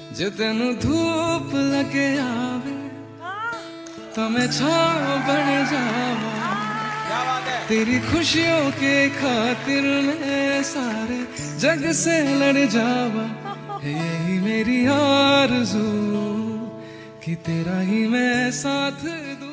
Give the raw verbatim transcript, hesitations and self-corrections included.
जे तेनू धूप लगे आवे तो मैं छाव बन जावा। तेरी खुशियों के खातिर मैं सारे जग से लड़ जावा। यही मेरी आरज़ू कि तेरा ही मैं साथ दूं।